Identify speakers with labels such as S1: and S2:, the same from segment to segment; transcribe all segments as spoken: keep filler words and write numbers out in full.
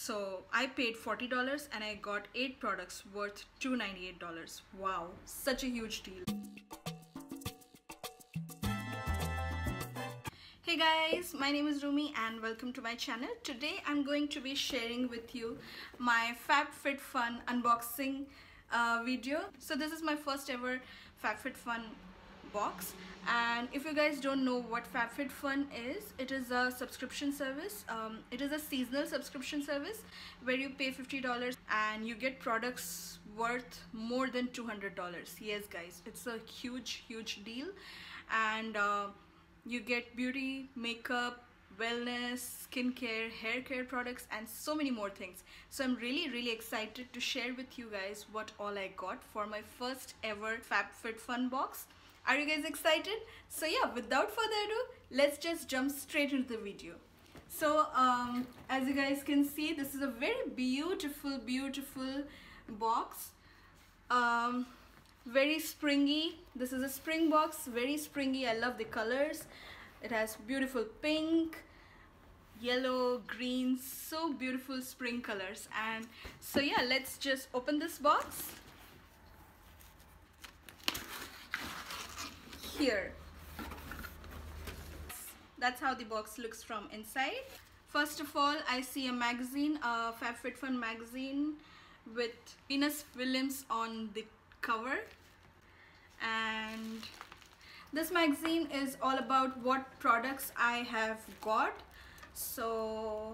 S1: So I paid forty dollars and I got eight products worth two hundred ninety-eight dollars. Wow, such a huge deal. Hey guys, my name is Rumi and welcome to my channel. Today I'm going to be sharing with you my FabFitFun unboxing uh, video. So this is my first ever FabFitFun box, and if you guys don't know what FabFitFun is, it is a subscription service. Um, it is a seasonal subscription service where you pay fifty dollars and you get products worth more than two hundred dollars. Yes guys, it's a huge huge deal, and uh, you get beauty, makeup, wellness, skincare, hair care products, and so many more things. So I'm really really excited to share with you guys what all I got for my first ever FabFitFun box. Are you guys excited? So yeah, without further ado, let's just jump straight into the video. So um, as you guys can see, this is a very beautiful beautiful box. Um, very springy. This is a spring box, very springy. I love the colors. It has beautiful pink, yellow, green, so beautiful spring colors. And so yeah, let's just open this box. Here, that's how the box looks from inside. First of all, I see a magazine, a FabFitFun magazine with Venus Williams on the cover, and this magazine is all about what products I have got. So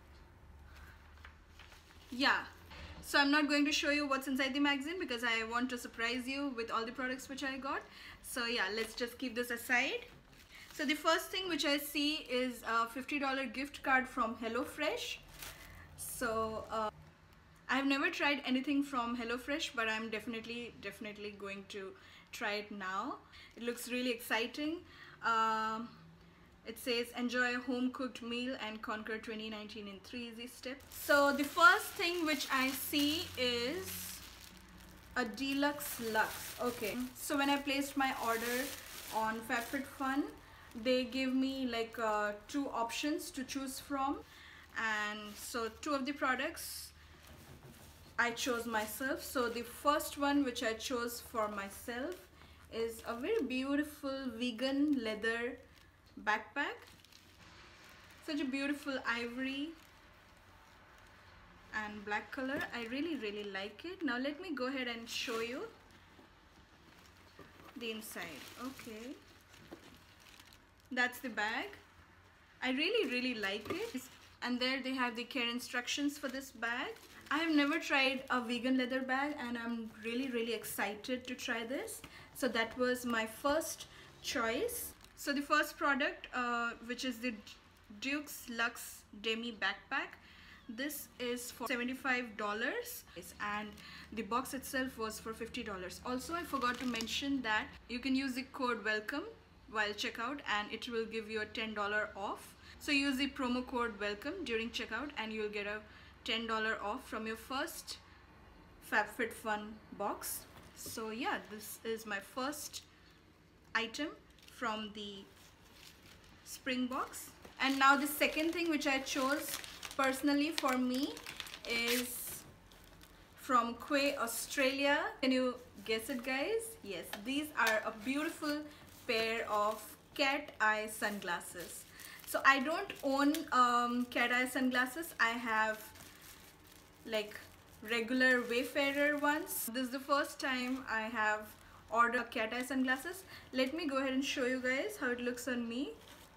S1: yeah, so I'm not going to show you what's inside the magazine because I want to surprise you with all the products which I got. So yeah, let's just keep this aside. So the first thing which I see is a fifty dollar gift card from HelloFresh. So uh, I've never tried anything from HelloFresh, but I'm definitely definitely going to try it now. It looks really exciting. Um, it says enjoy a home cooked meal and conquer twenty nineteen in three easy steps. So the first thing which I see is a deluxe luxe. Okay, so when I placed my order on FabFitFun, they gave me like uh, two options to choose from, and so two of the products I chose myself. So the first one which I chose for myself is a very beautiful vegan leather backpack. Such a beautiful ivory and black color. I really really like it. Now let me go ahead and show you the inside. Okay, that's the bag. I really really like it, and there they have the care instructions for this bag. I have never tried a vegan leather bag and I'm really really excited to try this. So that was my first choice. So the first product uh, which is the Duke's Luxe Demi backpack. This is for seventy-five dollars and the box itself was for fifty dollars. Also, I forgot to mention that you can use the code WELCOME while checkout and it will give you a ten dollar off. So use the promo code WELCOME during checkout and you'll get a ten dollar off from your first FabFitFun box. So yeah, this is my first item from the spring box. And now the second thing which I chose personally for me is from Quay, Australia. Can you guess it guys? Yes, these are a beautiful pair of cat eye sunglasses. So I don't own um, cat eye sunglasses. I have like regular Wayfarer ones. This is the first time I have ordered cat eye sunglasses. Let me go ahead and show you guys how it looks on me.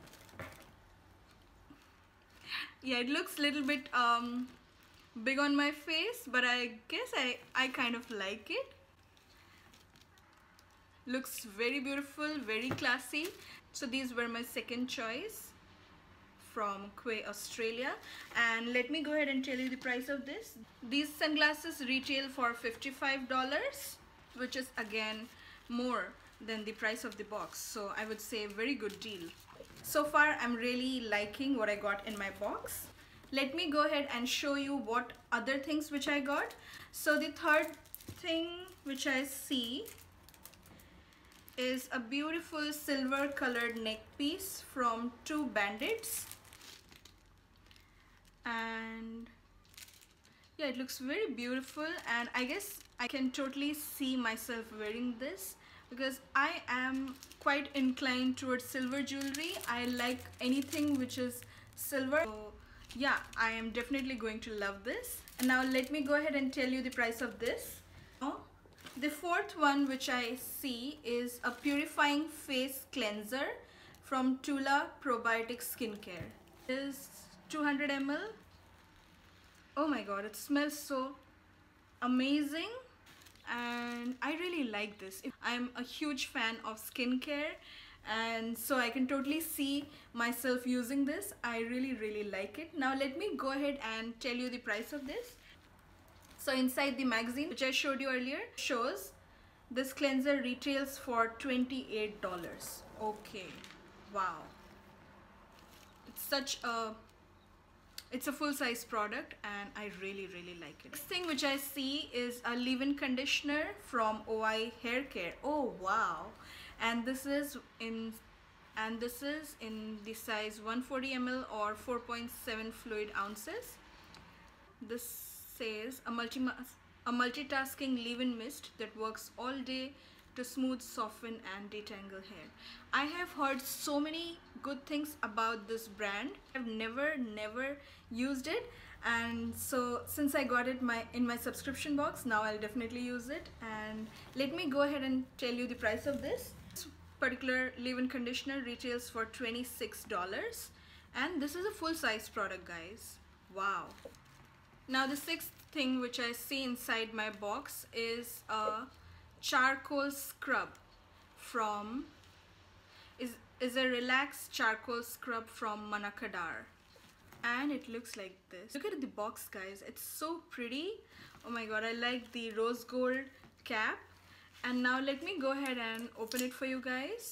S1: Yeah, it looks a little bit um, big on my face, but I guess I, I kind of like it. Looks very beautiful, very classy. So these were my second choice from Quay, Australia. And let me go ahead and tell you the price of this. These sunglasses retail for fifty-five dollars, which is again more than the price of the box. So I would say a very good deal. So far I'm really liking what I got in my box. Let me go ahead and show you what other things which I got. So the third thing which I see is a beautiful silver colored neck piece from two bandits, and Yeah, it looks very beautiful, and I guess I can totally see myself wearing this because I am quite inclined towards silver jewelry. I like anything which is silver. So yeah, I am definitely going to love this. And now let me go ahead and tell you the price of this. Now, the fourth one which I see is a purifying face cleanser from Tula Probiotic Skincare. It is two hundred milliliters. Oh my god, it smells so amazing and I really like this. I'm a huge fan of skincare, and so I can totally see myself using this. I really really like it. Now let me go ahead and tell you the price of this. So inside the magazine which I showed you earlier shows this cleanser retails for twenty-eight dollars. Okay, wow, it's such a It's a full-size product and I really really like it. Next thing which I see is a leave-in conditioner from O I Hair Care. Oh wow. And this is in and this is in the size one hundred forty milliliters or four point seven fluid ounces. This says a multi a multitasking leave-in mist that works all day to smooth, soften and detangle hair. I have heard so many good things about this brand. I've never never used it, and so since I got it my in my subscription box, now I'll definitely use it. And let me go ahead and tell you the price of this. This particular leave-in conditioner retails for twenty-six dollars, and this is a full-size product, guys. Wow. Now the sixth thing which I see inside my box is a charcoal scrub from is is a relaxed charcoal scrub from Manakadar, and it looks like this. Look at the box, guys. It's so pretty. Oh my god, I like the rose gold cap. And now let me go ahead and open it for you guys.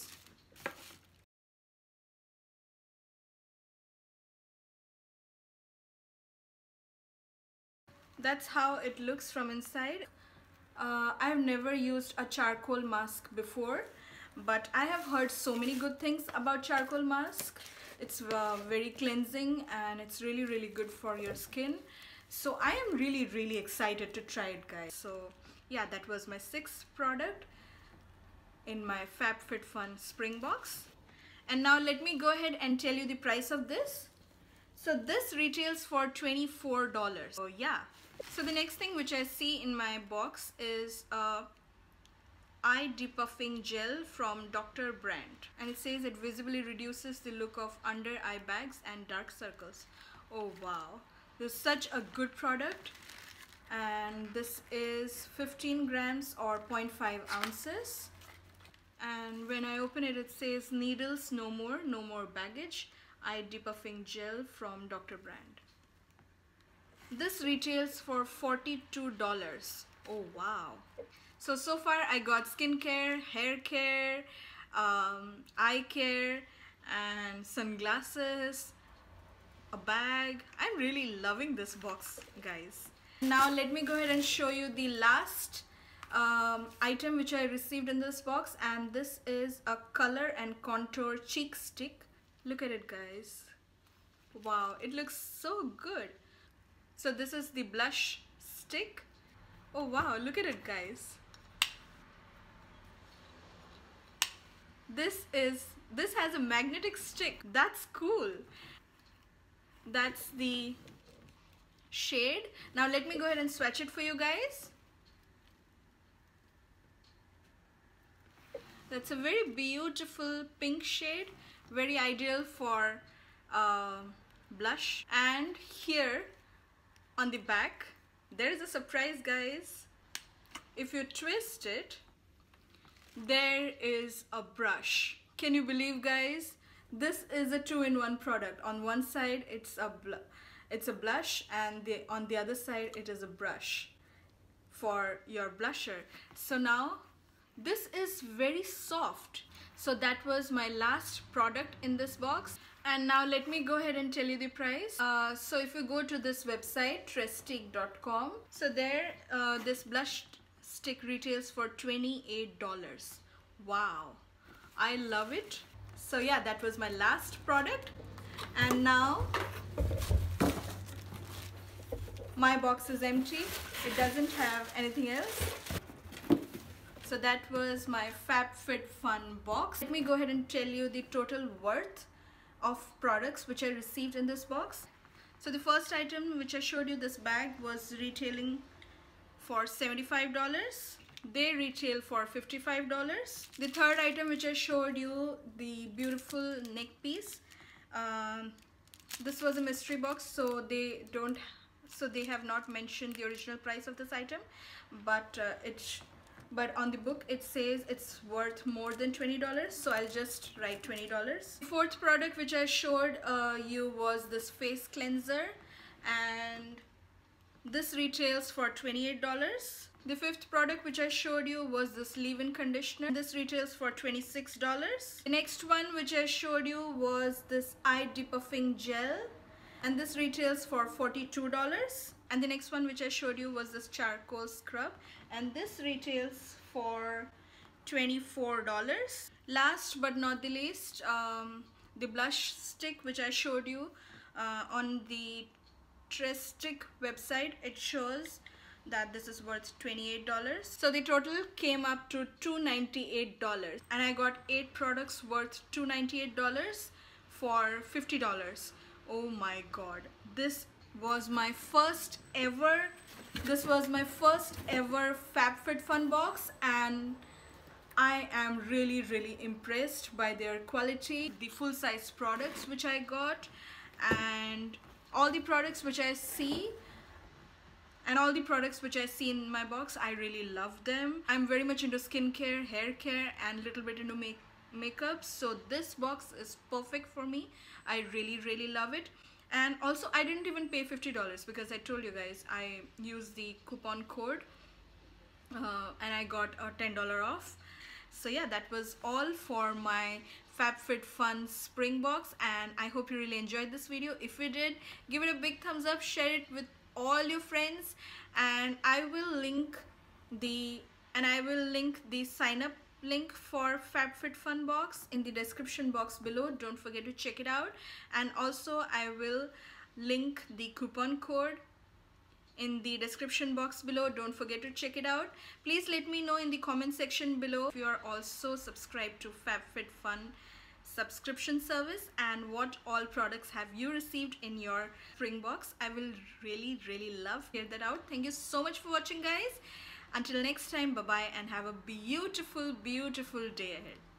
S1: That's how it looks from inside. Uh, I've never used a charcoal mask before, but I have heard so many good things about charcoal mask. It's uh, very cleansing and it's really really good for your skin. So I am really really excited to try it, guys. So yeah, that was my sixth product in my FabFitFun Spring box. And now let me go ahead and tell you the price of this. So this retails for twenty-four dollars. So yeah. So the next thing which I see in my box is a eye depuffing gel from Doctor Brandt, and it says it visibly reduces the look of under eye bags and dark circles. Oh wow, this is such a good product, and this is fifteen grams or zero point five ounces. And when I open it, it says needles no more, no more baggage, eye depuffing gel from Doctor Brandt. This retails for forty-two dollars. Oh wow. So so far I got skincare, hair care, um, eye care and sunglasses, a bag. I'm really loving this box, guys. Now let me go ahead and show you the last um, item which I received in this box, and this is a color and contour cheek stick. Look at it, guys. Wow, it looks so good. So this is the blush stick. Oh wow, look at it, guys. This is this has a magnetic stick. That's cool. That's the shade. Now let me go ahead and swatch it for you guys. That's a very beautiful pink shade, very ideal for uh, blush. And here on the back there is a surprise, guys. If you twist it, there is a brush. Can you believe, guys? This is a two-in-one product. On one side it's a bl it's a blush, and the on the other side it is a brush for your blusher. So now this is very soft. So that was my last product in this box. And now let me go ahead and tell you the price. Uh, so if you go to this website, trestique dot com, so there uh, this blush stick retails for twenty-eight dollars. Wow, I love it. So yeah, that was my last product. And now my box is empty. It doesn't have anything else. So that was my FabFitFun box. Let me go ahead and tell you the total worth of products which I received in this box. So the first item which I showed you, this bag, was retailing for seventy-five dollars. They retail for fifty-five dollars. The third item which I showed you, the beautiful neck piece, um, this was a mystery box, so they don't so they have not mentioned the original price of this item, but uh, it's but on the book it says it's worth more than twenty dollars, so I'll just write twenty dollars. The fourth product which I showed uh, you was this face cleanser, and this retails for twenty-eight dollars. The fifth product which I showed you was this leave-in conditioner. This retails for twenty-six dollars. The next one which I showed you was this eye depuffing gel, and this retails for forty-two dollars. And the next one which I showed you was this charcoal scrub, and this retails for twenty-four dollars. Last but not the least, um, the blush stick which I showed you uh, on the Trestic website, it shows that this is worth twenty-eight dollars. So the total came up to two hundred ninety-eight dollars, and I got eight products worth two hundred ninety-eight dollars for fifty dollars. Oh my god, this was my first ever this was my first ever FabFitFun box, and I am really really impressed by their quality, the full size products which I got, and all the products which I see and all the products which I see in my box. I really love them. I'm very much into skincare, hair care, and a little bit into make makeup, so this box is perfect for me. I really really love it. And also I didn't even pay fifty dollars because I told you guys I used the coupon code uh, and I got a ten dollar off. So yeah, that was all for my FabFitFun Spring box, and I hope you really enjoyed this video. If you did, give it a big thumbs up, share it with all your friends, and I will link the and I will link the sign up link for FabFitFun box in the description box below. Don't forget to check it out, and also I will link the coupon code in the description box below. Don't forget to check it out. Please let me know in the comment section below if you are also subscribed to FabFitFun subscription service, and what all products have you received in your spring box. I will really really love to hear that out. Thank you so much for watching, guys. Until next time, bye bye, and have a beautiful beautiful day ahead.